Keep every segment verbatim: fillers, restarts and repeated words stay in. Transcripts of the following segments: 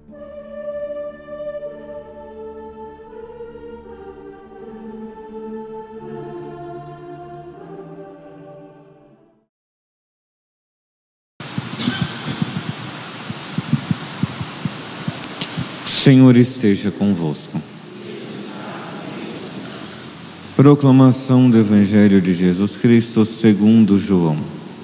Senhor esteja convosco. Proclamação do Evangelho de Jesus Cristo segundo João.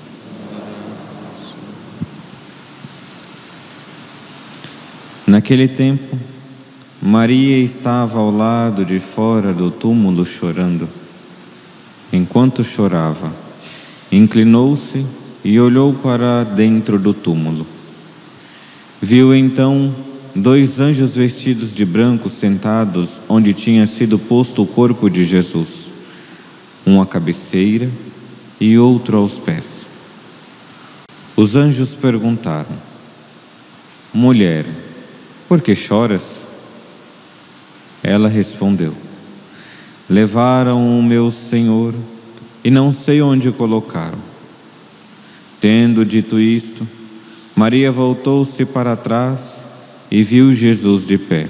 Naquele tempo, Maria estava ao lado de fora do túmulo chorando. Enquanto chorava, inclinou-se e olhou para dentro do túmulo. Viu então dois anjos vestidos de branco sentados onde tinha sido posto o corpo de Jesus, um à cabeceira e outro aos pés. Os anjos perguntaram: Mulher, por que choras? Ela respondeu: Levaram o meu Senhor e não sei onde o colocaram. Tendo dito isto, Maria voltou-se para trás e viu Jesus de pé,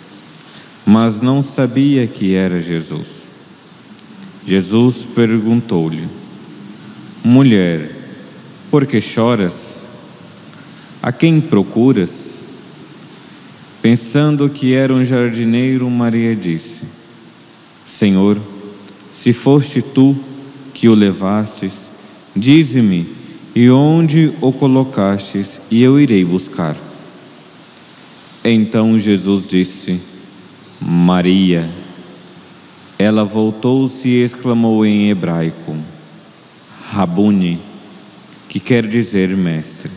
mas não sabia que era Jesus. Jesus perguntou-lhe: Mulher, por que choras? A quem procuras? Pensando que era um jardineiro, Maria disse: Senhor, se foste tu que o levastes, dize-me e onde o colocastes, e eu irei buscar. Então Jesus disse: Maria. Ela voltou-se e exclamou em hebraico: Rabuni, que quer dizer mestre.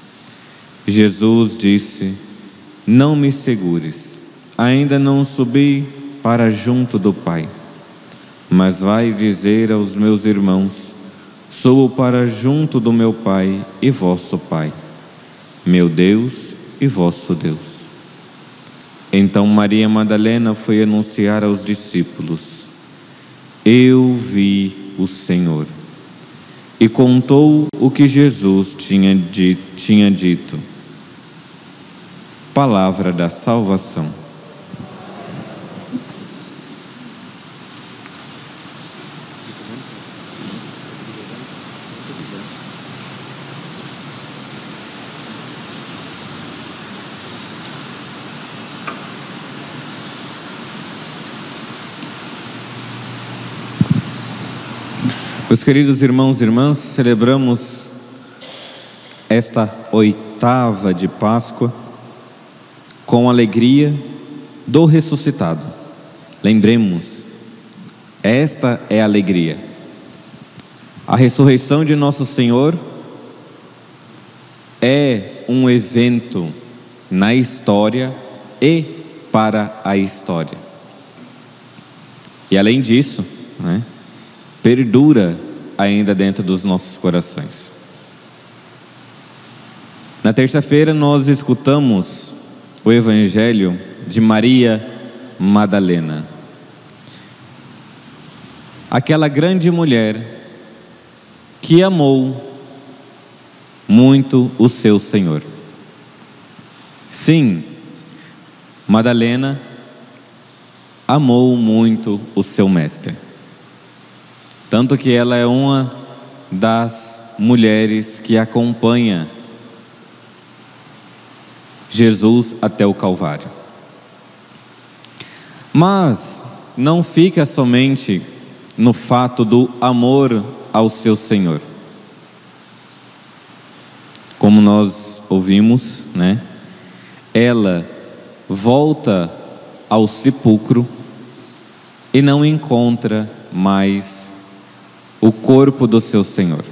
Jesus disse: Não me segures, ainda não subi para junto do Pai, mas vai dizer aos meus irmãos: Subo para junto do meu Pai e vosso Pai, meu Deus e vosso Deus. Então Maria Madalena foi anunciar aos discípulos: Eu vi o Senhor. E contou o que Jesus tinha dito, tinha dito. Palavra da salvação. Meus queridos irmãos e irmãs, celebramos esta oitava de Páscoa com alegria do ressuscitado. Lembremos, esta é a alegria. A ressurreição de nosso Senhor é um evento na história e para a história. E além disso, né, perdura ainda dentro dos nossos corações. Na terça-feira nós escutamos o Evangelho de Maria Madalena, aquela grande mulher que amou muito o seu Senhor. Sim, Madalena amou muito o seu mestre. Tanto que ela é uma das mulheres que acompanha Jesus até o Calvário. Mas não fica somente no fato do amor ao seu Senhor. Como nós ouvimos, né? Ela volta ao sepulcro e não encontra mais o corpo do seu Senhor.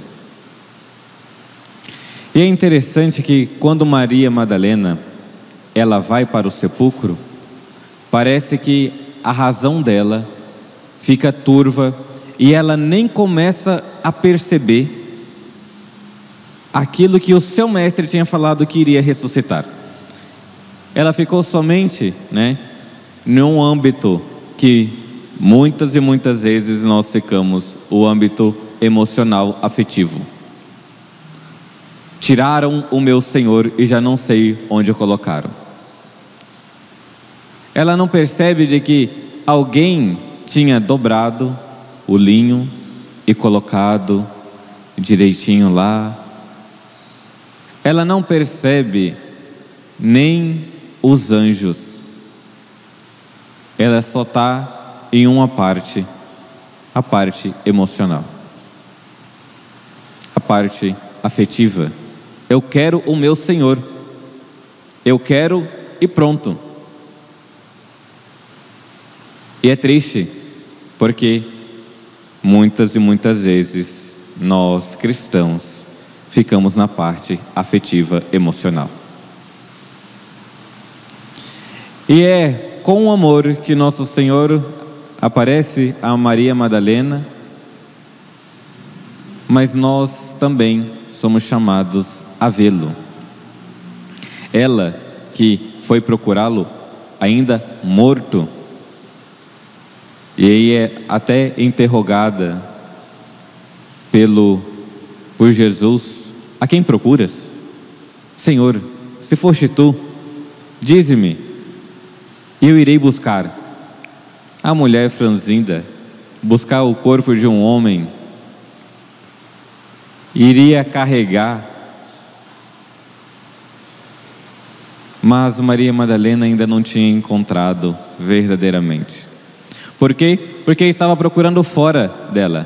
E é interessante que quando Maria Madalena ela vai para o sepulcro, parece que a razão dela fica turva e ela nem começa a perceber aquilo que o seu mestre tinha falado que iria ressuscitar. Ela ficou somente, né, num âmbito que muitas e muitas vezes nós ficamos, o âmbito emocional, afetivo. Tiraram o meu Senhor e já não sei onde o colocaram. Ela não percebe de que alguém tinha dobrado o linho e colocado direitinho lá. Ela não percebe nem os anjos. Ela só está em uma parte, a parte emocional, a parte afetiva. Eu quero o meu Senhor, eu quero e pronto. E é triste, porque muitas e muitas vezes nós cristãos ficamos na parte afetiva emocional. E é com amor que nosso Senhor aparece a Maria Madalena, mas nós também somos chamados a vê-lo. Ela que foi procurá-lo ainda morto, e aí é até interrogada pelo, por Jesus: a quem procuras? Senhor, se foste tu, dize-me, e eu irei buscar. A mulher franzinda, buscar o corpo de um homem, iria carregar. Mas Maria Madalena ainda não tinha encontrado verdadeiramente. Por quê? Porque estava procurando fora dela.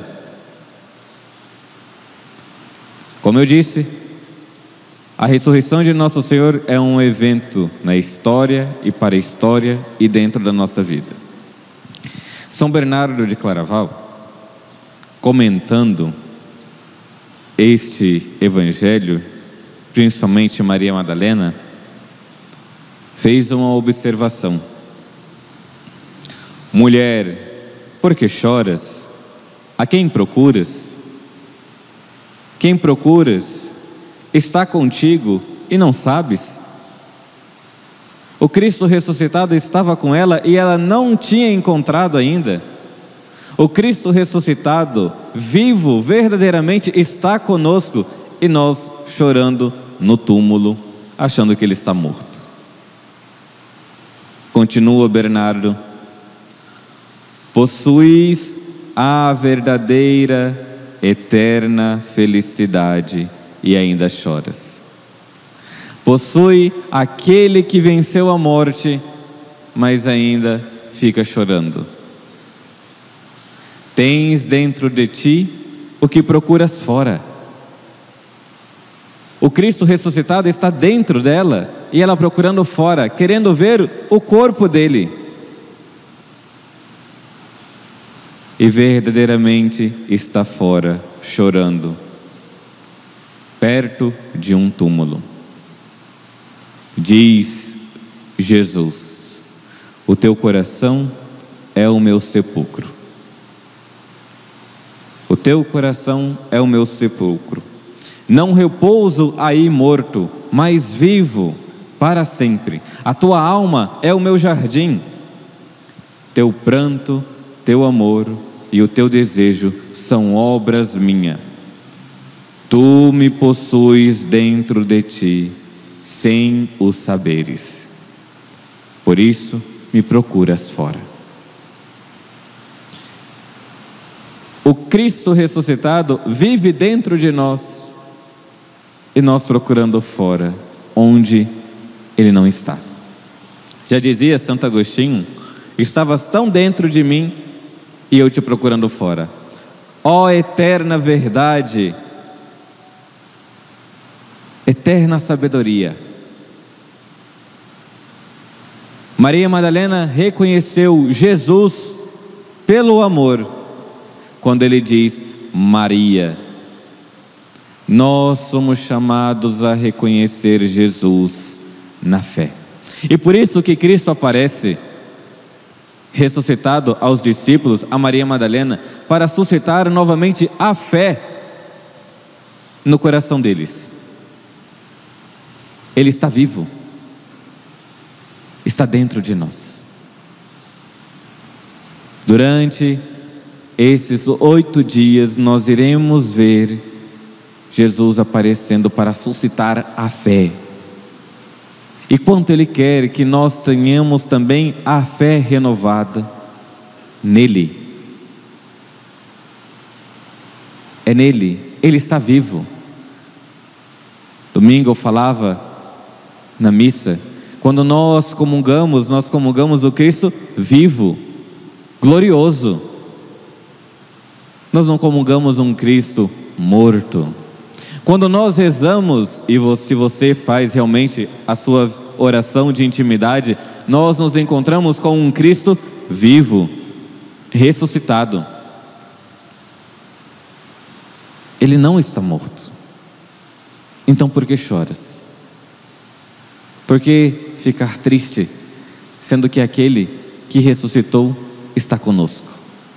Como eu disse, a ressurreição de nosso Senhor é um evento na história e para a história e dentro da nossa vida. São Bernardo de Claraval, comentando este evangelho, principalmente Maria Madalena, fez uma observação: mulher, por que choras? A quem procuras? Quem procuras está contigo e não sabes? O Cristo ressuscitado estava com ela e ela não tinha encontrado ainda. O Cristo ressuscitado, vivo, verdadeiramente está conosco, e nós chorando no túmulo, achando que ele está morto. Continua Bernardo: possuis a verdadeira, eterna felicidade e ainda choras. Possui aquele que venceu a morte, mas ainda fica chorando. Tens dentro de ti o que procuras fora. O Cristo ressuscitado está dentro dela e ela procurando fora, querendo ver o corpo dele. E verdadeiramente está fora, chorando, perto de um túmulo. Diz Jesus: o teu coração é o meu sepulcro. O teu coração é o meu sepulcro. Não repouso aí morto, mas vivo para sempre. A tua alma é o meu jardim. Teu pranto, teu amor e o teu desejo são obras minhas. Tu me possuis dentro de ti, sem o saberes. Por isso me procuras fora. O Cristo ressuscitado vive dentro de nós e nós procurando fora, onde ele não está. Já dizia Santo Agostinho: estavas tão dentro de mim e eu te procurando fora. Ó eterna verdade, eterna sabedoria. Maria Madalena reconheceu Jesus pelo amor, quando ele diz Maria. Nós somos chamados a reconhecer Jesus na fé. E por isso que Cristo aparece ressuscitado aos discípulos, a Maria Madalena, para suscitar novamente a fé no coração deles. Ele está vivo, está dentro de nós. Durante esses oito dias nós iremos ver Jesus aparecendo para suscitar a fé. E quanto Ele quer que nós tenhamos também a fé renovada nele. É nele, Ele está vivo. Domingo eu falava na missa, quando nós comungamos, nós comungamos o Cristo vivo, glorioso. Nós não comungamos um Cristo morto. Quando nós rezamos, e se você faz realmente a sua oração de intimidade, nós nos encontramos com um Cristo vivo, ressuscitado. Ele não está morto. Então por que choras? Por que ficar triste, sendo que aquele que ressuscitou está conosco?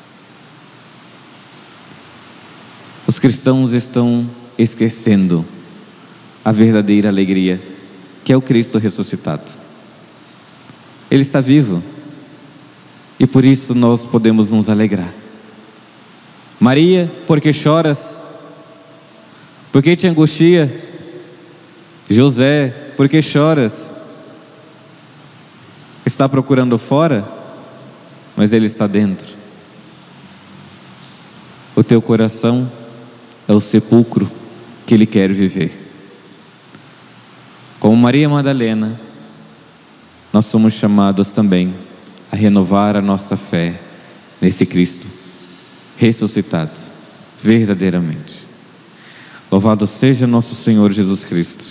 Os cristãos estão esquecendo a verdadeira alegria, que é o Cristo ressuscitado. Ele está vivo, e por isso nós podemos nos alegrar. Maria, por que choras? Por que te angustia? José, por que choras? Está procurando fora, mas Ele está dentro. O teu coração é o sepulcro que Ele quer viver. Como Maria Madalena, nós somos chamados também a renovar a nossa fé nesse Cristo ressuscitado, verdadeiramente. Louvado seja nosso Senhor Jesus Cristo.